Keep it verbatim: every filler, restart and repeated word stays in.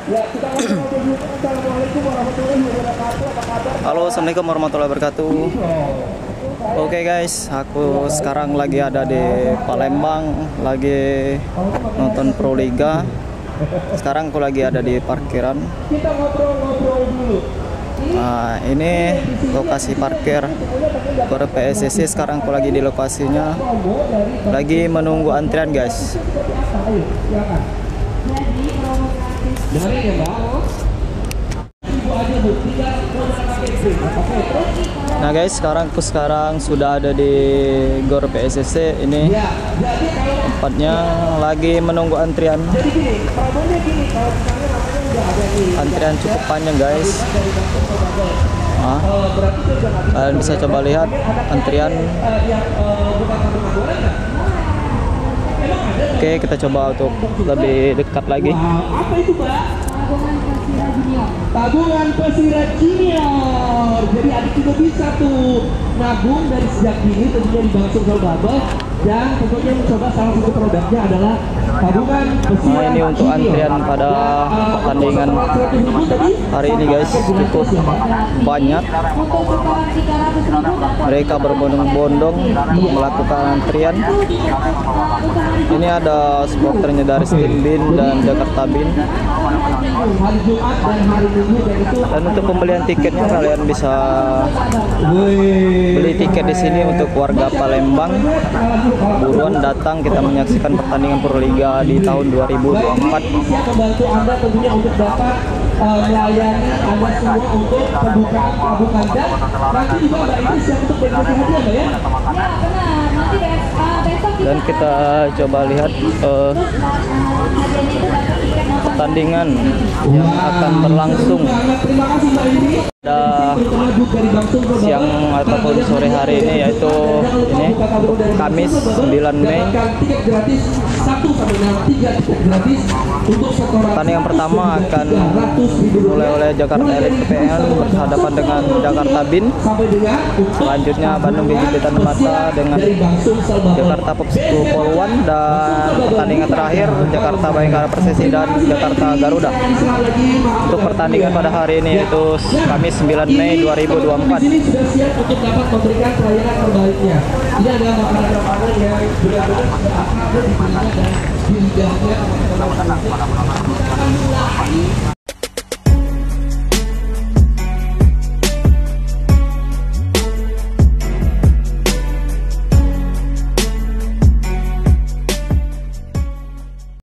Halo, assalamualaikum warahmatullahi wabarakatuh. Oke guys, aku sekarang lagi ada di Palembang, lagi nonton Pro Liga. Sekarang aku lagi ada di parkiran. Nah, ini lokasi parkir Gor P S S I. Sekarang aku lagi di lokasinya, lagi menunggu antrian guys. Nah guys, sekarang aku sekarang sudah ada di Gor P S S I. Ini tempatnya, lagi menunggu antrian. Antrian cukup panjang guys. Nah, kalian bisa coba lihat antrian. Oke, kita coba untuk lebih dekat lagi. Apa itu, Pak? Tabungan Pesira Junior. Jadi adik juga bisa tuh nabung dari sejak dini, tentunya di Bank Sumsel Babel, dan tentunya mencoba salah satu produknya adalah tabungan Pesira. Nah, ini untuk antrian pada pertandingan hari ini guys, cukup banyak. Mereka berbondong-bondong melakukan antrian. Ini ada supporternya dari Steam Bin dan Jakarta Bin. Dan untuk pembelian tiketnya, kalian bisa beli tiket di sini untuk warga Palembang. Buruan datang, kita menyaksikan pertandingan Pro Liga di tahun dua ribu dua puluh empat. Membantu Anda tentunya untuk dapat uh, melayani Anda semua untuk pembukaan tabungan, dan nanti juga Mbak ini siap untuk berbagi hadiah, Mbak ya? Ya benar, nanti besok Dan kita coba lihat uh, pertandingan yang akan berlangsung pada siang ataupun sore hari ini, yaitu ini Kamis sembilan Mei. Pertandingan pertama akan dimulai oleh Jakarta Elite P N berhadapan dengan Jakarta Bin. Selanjutnya Bandung B J B Tanah Mata dengan Jakarta Popsiku Polwan, dan pertandingan terakhir Jakarta Bayangkara Persesi dan Jakarta Garuda. Untuk pertandingan pada hari ini yaitu Kamis sembilan Mei dua ribu dua puluh empat. Di sini sudah siap untuk dapat memberikan pelayanan terbaiknya. Ini ada makanan-makanan yang benar-benar sudah akrab di telinga dan di lidahnya.